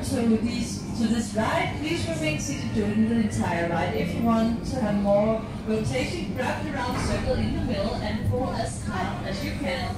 to this ride, please remain seated during the entire ride. If you want to have more rotation, grab the round circle in the middle and pull as hard as you can.